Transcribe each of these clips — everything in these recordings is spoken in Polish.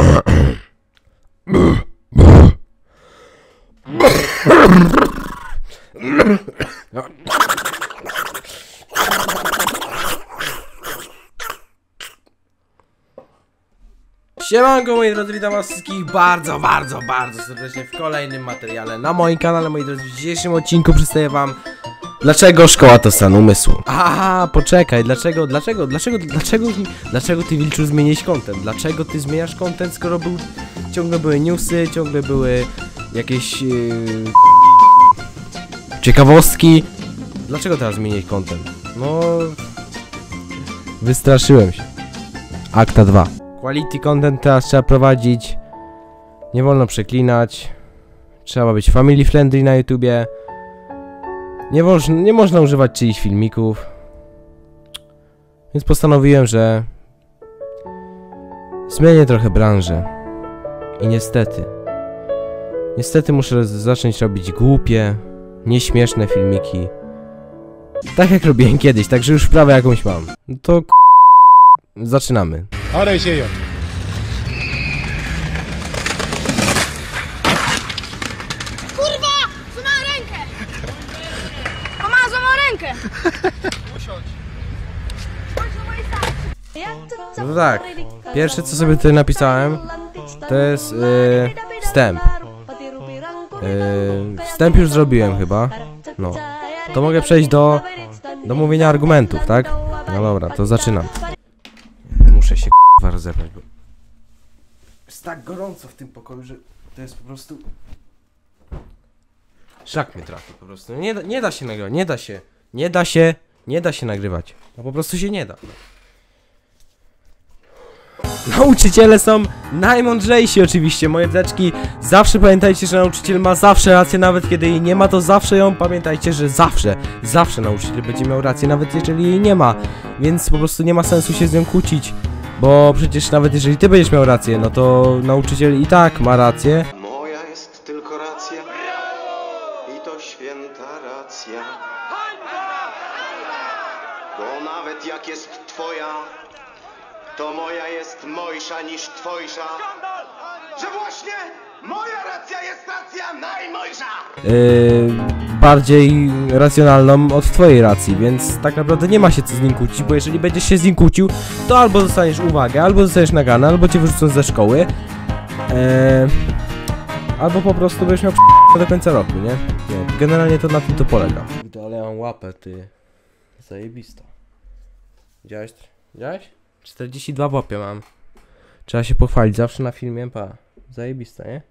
Siemanko moi drodzy, witam was wszystkich bardzo serdecznie w kolejnym materiale na moim kanale, moi drodzy. W dzisiejszym odcinku przedstawię wam dlaczego szkoła to stan umysłu. Aha, poczekaj, dlaczego ty, Wilczu, zmieniłeś content? Dlaczego ty zmieniasz content, skoro ciągle były newsy, ciągle były jakieś ciekawostki? Dlaczego teraz zmieniłeś content? No, wystraszyłem się. Akta 2. Quality content teraz trzeba prowadzić. Nie wolno przeklinać. Trzeba być family friendly na YouTubie. Nie można używać czyichś filmików. Więc postanowiłem, że zmienię trochę branżę. I niestety muszę zacząć robić głupie, nieśmieszne filmiki. Tak jak robiłem kiedyś, także już wprawę jakąś mam. No to zaczynamy. Ahora sí yo. Kurwa! Złamała rękę! Mama, złamała rękę! Usiądź. No tak, pierwsze co sobie tutaj napisałem to jest wstęp. Wstęp już zrobiłem chyba. No. To mogę przejść do mówienia argumentów, tak? No dobra, to zaczynam. Muszę się rozebrać, bo jest tak gorąco w tym pokoju, że to jest po prostu... Szlak mnie trafi po prostu. Nie da się nagrywać, nie da się nagrywać. No po prostu się nie da. Nauczyciele są najmądrzejsi oczywiście, moje deczki. Zawsze pamiętajcie, że nauczyciel ma zawsze rację, nawet kiedy jej nie ma, to zawsze ją pamiętajcie, że zawsze nauczyciel będzie miał rację, nawet jeżeli jej nie ma. Więc po prostu nie ma sensu się z nią kłócić. Bo przecież nawet jeżeli ty będziesz miał rację, no to nauczyciel i tak ma rację. Moja jest tylko racja i to święta racja. Bo nawet jak jest twoja, to moja jest mojsza niż twojsza. Że właśnie moja racja jest racja najmojsza. Bardziej racjonalną od twojej racji, więc tak naprawdę nie ma się co z nim kłócić, bo jeżeli będziesz się z nim kłócił, to albo dostaniesz uwagę, albo zostaniesz nagany, albo cię wyrzucą ze szkoły, albo po prostu będziesz miał do końca roku, nie? No, generalnie to na tym to polega. Ale ja mam łapę, ty. Zajebista. Widziałeś? 42 w łapie mam. Trzeba się pochwalić, zawsze na filmie, pa. Zajebista, nie?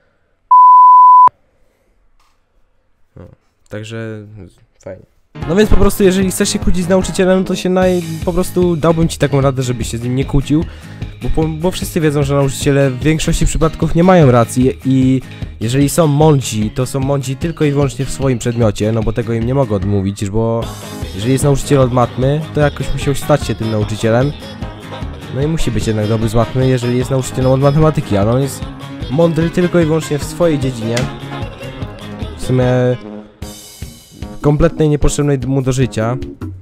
No, także fajnie. No więc po prostu jeżeli chcesz się kłócić z nauczycielem, to się po prostu dałbym ci taką radę, żebyś się z nim nie kłócił. Bo wszyscy wiedzą, że nauczyciele w większości przypadków nie mają racji i jeżeli są mądrzy, to są mądrzy tylko i wyłącznie w swoim przedmiocie, no bo tego im nie mogę odmówić, bo jeżeli jest nauczyciel od matmy, to jakoś musiał stać się tym nauczycielem. No i musi być jednak dobry z matmy, jeżeli jest nauczycielem od matematyki, ale on jest mądry tylko i wyłącznie w swojej dziedzinie. W sumie kompletnej niepotrzebnej mu do życia.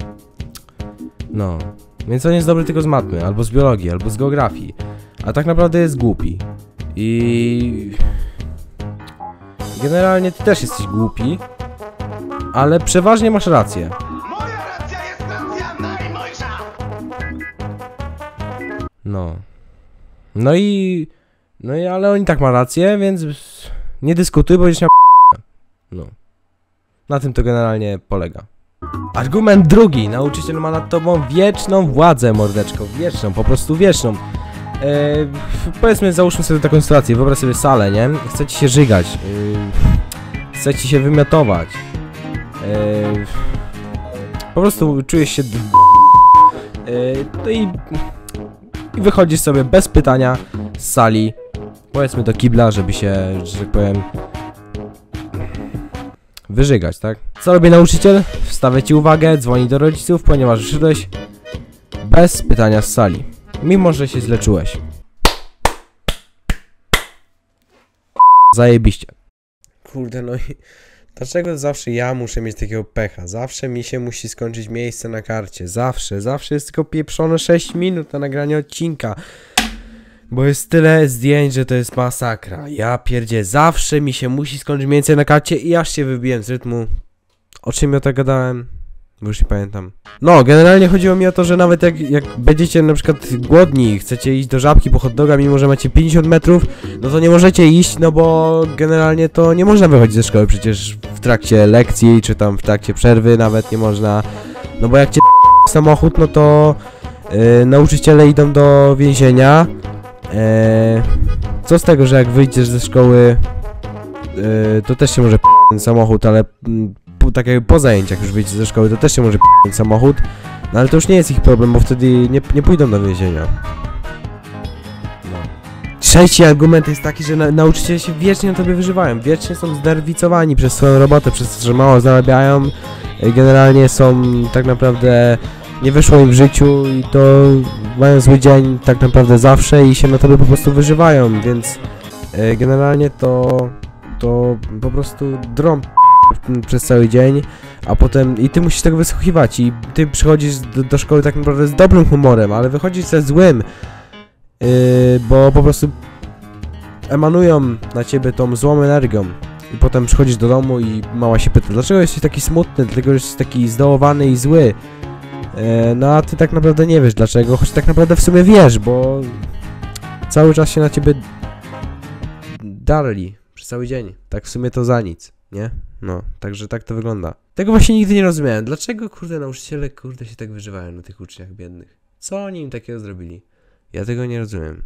No, więc on jest dobry tylko z matmy, albo z biologii, albo z geografii. A tak naprawdę jest głupi. I generalnie ty też jesteś głupi, ale przeważnie masz rację. Moja racja jest racja najmojsza. No i ale on i tak ma rację, więc nie dyskutuj, bo będziesz miał no. Na tym to generalnie polega. Argument drugi. Nauczyciel ma nad tobą wieczną władzę, mordeczko. Wieczną, po prostu wieczną. Powiedzmy, załóżmy sobie taką sytuację. Wyobraź sobie salę, nie? Chce ci się żygać. Chce ci się wymiotować. Po prostu czujesz się no i wychodzisz sobie bez pytania z sali. Powiedzmy do kibla, żeby się, że tak powiem, wyżygać, tak? Co robi nauczyciel? Wstawia ci uwagę, dzwoni do rodziców, ponieważ wyszedłeś bez pytania z sali. Mimo, że się źle czułeś. Zajebiście. Kurde, no i dlaczego zawsze ja muszę mieć takiego pecha? Zawsze mi się musi skończyć miejsce na karcie. Zawsze jest tylko pieprzone 6 minut na nagranie odcinka. Bo jest tyle zdjęć, że to jest masakra. Ja pierdzie, zawsze mi się musi skończyć mniej więcej na karcie i aż się wybiłem z rytmu. O czym ja tak gadałem? Bo już nie pamiętam. No, generalnie chodziło mi o to, że nawet jak będziecie na przykład głodni i chcecie iść do Żabki po hot doga, mimo że macie 50 metrów, no to nie możecie iść, no bo generalnie to nie można wychodzić ze szkoły przecież w trakcie lekcji, czy tam w trakcie przerwy nawet nie można. No bo jak cię samochód, no to nauczyciele idą do więzienia. Co z tego, że jak wyjdziesz ze szkoły, to też się może ten samochód, ale tak jakby po zajęciach już wyjdziesz ze szkoły, to też się może ten samochód, no ale to już nie jest ich problem, bo wtedy nie pójdą do więzienia. No. Trzeci argument jest taki, że nauczyciele się wiecznie na tobie wyżywają, wiecznie są znerwicowani przez swoją robotę, przez to, że mało zarabiają, generalnie są tak naprawdę, nie wyszło im w życiu i to mają zły dzień tak naprawdę zawsze i się na tobie po prostu wyżywają, więc generalnie to po prostu drą przez cały dzień, a potem i ty musisz tego wysłuchiwać i ty przychodzisz do szkoły tak naprawdę z dobrym humorem, ale wychodzisz ze złym, bo po prostu emanują na ciebie tą złą energią i potem przychodzisz do domu i mama się pyta, dlaczego jesteś taki smutny, dlaczego jesteś taki zdołowany i zły, no a ty tak naprawdę nie wiesz dlaczego, choć tak naprawdę w sumie wiesz, bo cały czas się na ciebie darli przez cały dzień, tak w sumie to za nic, nie? No, także tak to wygląda. Tego właśnie nigdy nie rozumiałem. Dlaczego, kurde, nauczyciele, kurde, się tak wyżywają na tych uczniach biednych? Co oni im takiego zrobili? Ja tego nie rozumiem.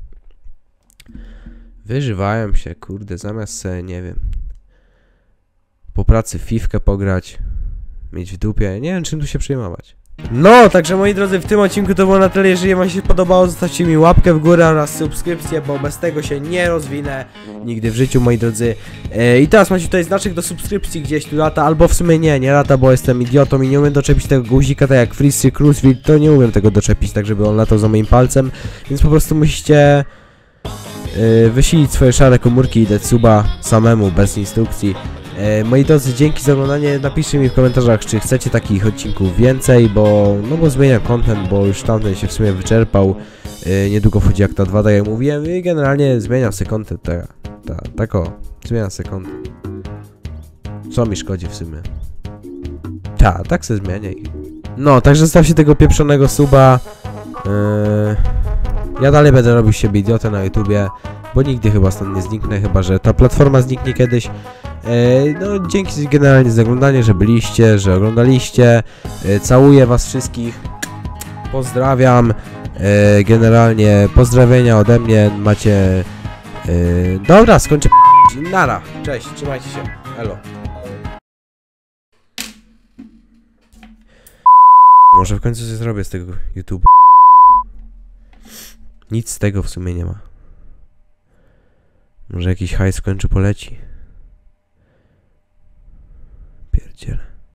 Wyżywają się, kurde, zamiast se, nie wiem, po pracy fifkę pograć, mieć w dupie. Nie wiem, czym tu się przejmować. No, także moi drodzy, w tym odcinku to było na tyle. Jeżeli wam się podobało, zostawcie mi łapkę w górę oraz subskrypcję, bo bez tego się nie rozwinę nigdy w życiu, moi drodzy. I teraz macie tutaj znaczek do subskrypcji gdzieś tu lata, albo w sumie nie lata, bo jestem idiotą i nie umiem doczepić tego guzika, tak jak Freeze Cruise, to nie umiem tego doczepić, tak żeby on latał za moim palcem, więc po prostu musicie wysilić swoje szare komórki i dać suba samemu, bez instrukcji. Moi drodzy, dzięki za oglądanie, napiszcie mi w komentarzach, czy chcecie takich odcinków więcej, bo zmieniam content, bo już tamten się w sumie wyczerpał, niedługo wchodzi Akta 2, tak jak mówiłem, i generalnie zmieniam sobie content, zmieniam sobie content. Co mi szkodzi w sumie? Tak se zmieniaj. No, także zostawcie tego pieprzonego suba, ja dalej będę robił z siebie idiotę na YouTubie, bo nigdy chyba stąd nie zniknę, chyba że ta platforma zniknie kiedyś. No dzięki generalnie za oglądanie, że byliście, że oglądaliście. Całuję was wszystkich. Pozdrawiam. Generalnie pozdrowienia ode mnie macie. Dobra, skończę. Nara. Cześć, trzymajcie się. Elo. Może w końcu coś zrobię z tego YouTube. Nic z tego w sumie nie ma. Może jakiś hajs w końcu poleci.